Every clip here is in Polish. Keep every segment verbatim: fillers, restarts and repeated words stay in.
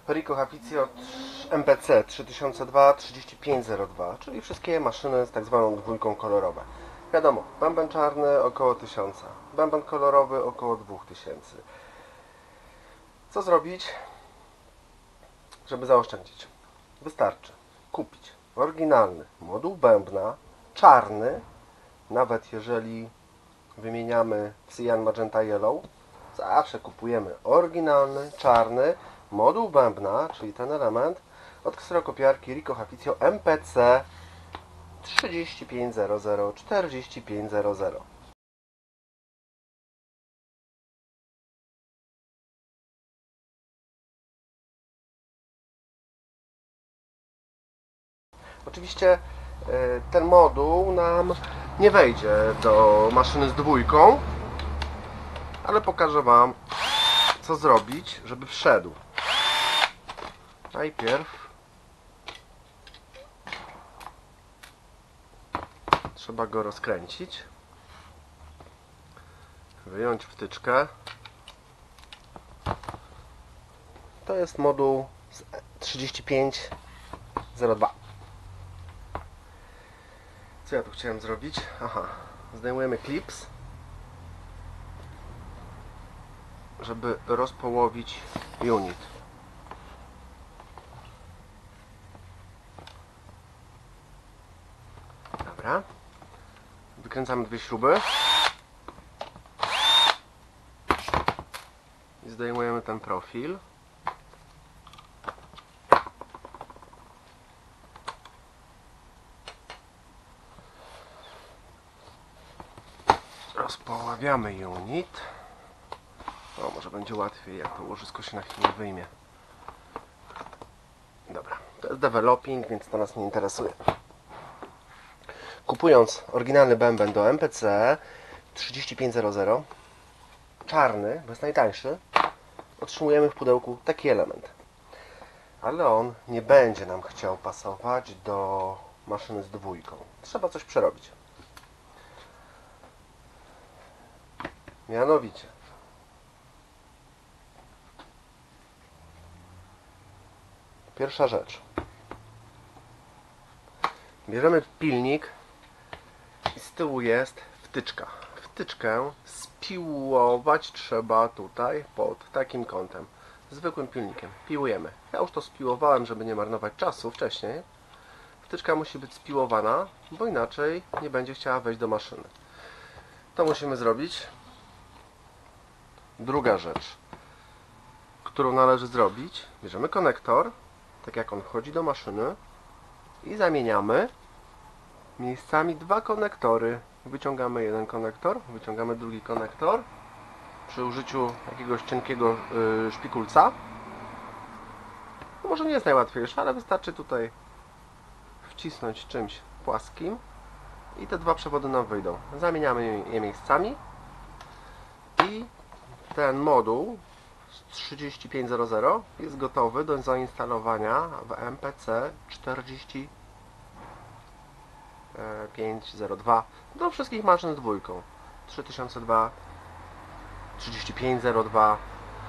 Rico Hapizio M P C trzy tysiące dwa trzydzieści pięć zero dwa, czyli wszystkie maszyny z tak zwaną dwójką kolorowe. Wiadomo, bęben czarny około tysiąc, bęben kolorowy około dwa tysiące. Co zrobić, żeby zaoszczędzić? Wystarczy kupić oryginalny moduł bębna, czarny, nawet jeżeli wymieniamy Cyan, Magenta, Yellow, zawsze kupujemy oryginalny, czarny moduł bębna, czyli ten element od kserokopiarki Rico Hapizio M P C trzydzieści pięć zero zero czterdzieści pięć zero zero. Oczywiście ten moduł nam nie wejdzie do maszyny z dwójką, ale pokażę Wam, co zrobić, żeby wszedł. Najpierw trzeba go rozkręcić, wyjąć wtyczkę. To jest moduł trzydzieści pięć zero dwa. Co ja tu chciałem zrobić? Aha, zdejmujemy klips, żeby rozpołowić unit. Dobra. Wykręcamy dwie śruby i zdejmujemy ten profil. Rozpoławiamy unit. O, może będzie łatwiej, jak to łożysko się na chwilę wyjmie. Dobra, to jest developing, więc to nas nie interesuje. Kupując oryginalny bęben do M P C trzydzieści pięć zero zero, czarny, bo jest najtańszy, otrzymujemy w pudełku taki element. Ale on nie będzie nam chciał pasować do maszyny z dwójką. Trzeba coś przerobić. Mianowicie pierwsza rzecz. Bierzemy pilnik i z tyłu jest wtyczka. Wtyczkę spiłować trzeba tutaj pod takim kątem. Zwykłym pilnikiem. Piłujemy. Ja już to spiłowałem, żeby nie marnować czasu wcześniej. Wtyczka musi być spiłowana, bo inaczej nie będzie chciała wejść do maszyny. To musimy zrobić. Druga rzecz, którą należy zrobić, bierzemy konektor, tak jak on wchodzi do maszyny, i zamieniamy miejscami dwa konektory. Wyciągamy jeden konektor, wyciągamy drugi konektor przy użyciu jakiegoś cienkiego yy, szpikulca. No może nie jest najłatwiejsze, ale wystarczy tutaj wcisnąć czymś płaskim i te dwa przewody nam wyjdą. Zamieniamy je miejscami i ten moduł trzydzieści pięć zero zero jest gotowy do zainstalowania w M P C czterdzieści pięć zero dwa do wszystkich maszyn z dwójką. trzy tysiące dwa, trzydzieści pięć zero dwa.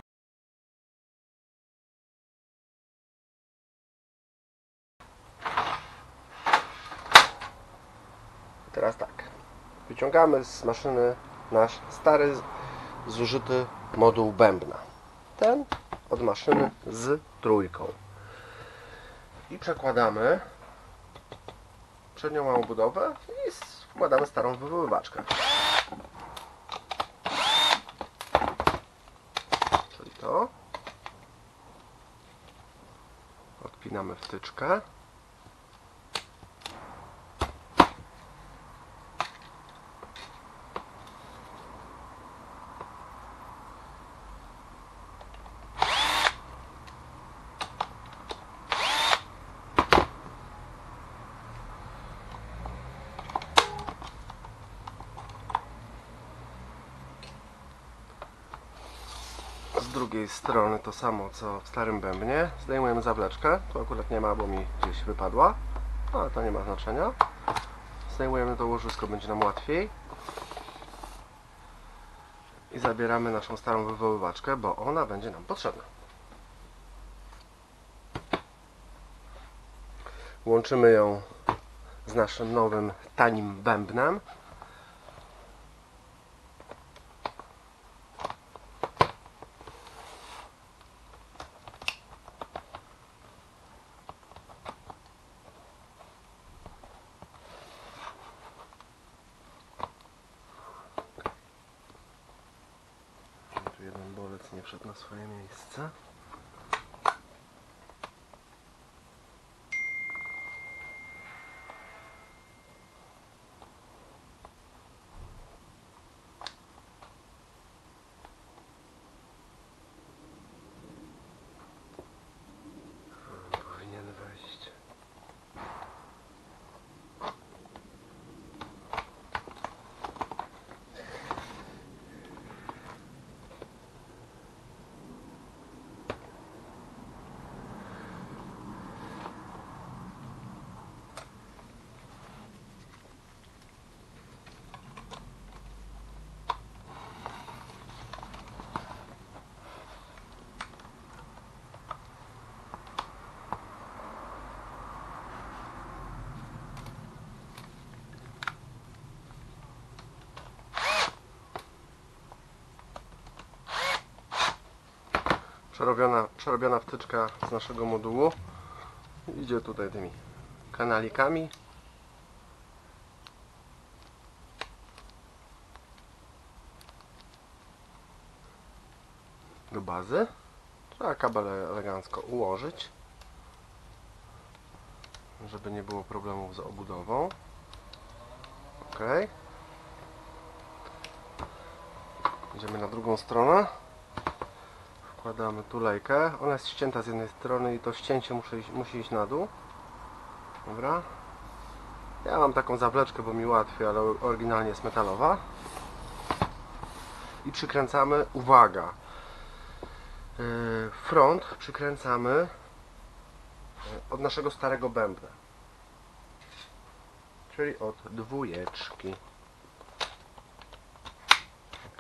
Teraz tak. Wyciągamy z maszyny nasz stary, zużyty moduł bębna. Ten od maszyny z trójką. I przekładamy przednią małą budowę i wkładamy starą wywoływaczkę. Czyli to. Odpinamy wtyczkę. Z drugiej strony to samo co w starym bębnie. Zdejmujemy zawleczkę. Tu akurat nie ma, bo mi gdzieś wypadła, ale to nie ma znaczenia. Zdejmujemy to łożysko, będzie nam łatwiej. I zabieramy naszą starą wywoływaczkę, bo ona będzie nam potrzebna. Łączymy ją z naszym nowym tanim bębnem. Tu jeden bolec nie wszedł na swoje miejsce. Powinien wejść. Przerobiona, przerobiona wtyczka z naszego modułu idzie tutaj tymi kanalikami. Do bazy. Trzeba kabel elegancko ułożyć, żeby nie było problemów z obudową. Ok. Idziemy na drugą stronę. Wkładamy tulejkę. Ona jest ścięta z jednej strony i to ścięcie musi iść, musi iść na dół. Dobra. Ja mam taką zawleczkę, bo mi łatwiej, ale oryginalnie jest metalowa. I przykręcamy, uwaga, front przykręcamy od naszego starego bębna. Czyli od dwójeczki. Ok.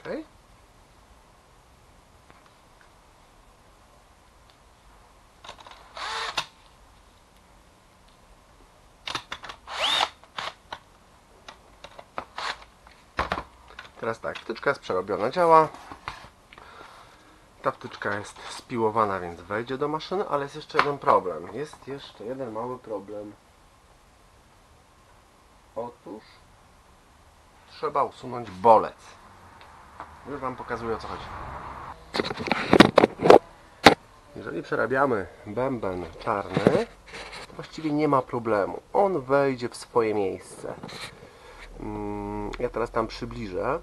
Teraz tak, wtyczka jest przerobiona, działa. Ta wtyczka jest spiłowana, więc wejdzie do maszyny, ale jest jeszcze jeden problem. Jest jeszcze jeden mały problem. Otóż trzeba usunąć bolec. Już Wam pokazuję, o co chodzi. Jeżeli przerabiamy bęben czarny, to właściwie nie ma problemu. On wejdzie w swoje miejsce. Ja teraz tam przybliżę.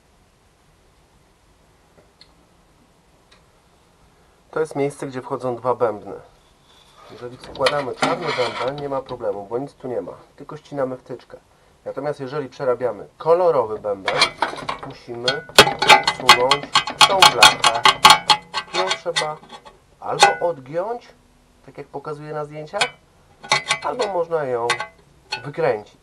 To jest miejsce, gdzie wchodzą dwa bębny. Jeżeli wkładamy czarny bęben, nie ma problemu, bo nic tu nie ma. Tylko ścinamy wtyczkę. Natomiast jeżeli przerabiamy kolorowy bęben, musimy usunąć tą blachę. Ją trzeba albo odgiąć, tak jak pokazuję na zdjęciach, albo można ją wykręcić.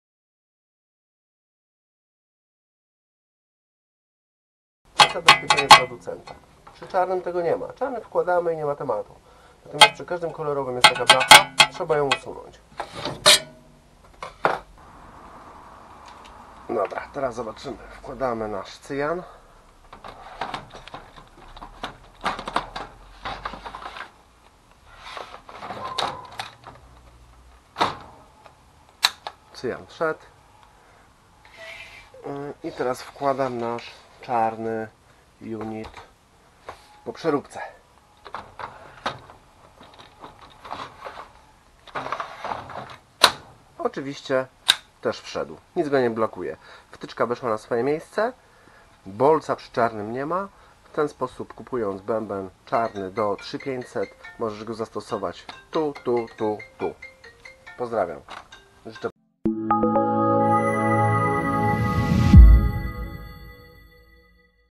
Zabezpieczenie producenta. Przy czarnym tego nie ma. Czarny wkładamy i nie ma tematu. Natomiast przy każdym kolorowym jest taka blacha, trzeba ją usunąć. Dobra, teraz zobaczymy. Wkładamy nasz cyjan. Cyjan wszedł. I teraz wkładam nasz czarny unit po przeróbce. Oczywiście też wszedł. Nic go nie blokuje. Wtyczka weszła na swoje miejsce. Bolca przy czarnym nie ma. W ten sposób, kupując bęben czarny do trzy tysiące pięćset, możesz go zastosować tu, tu, tu, tu. Pozdrawiam. Życzę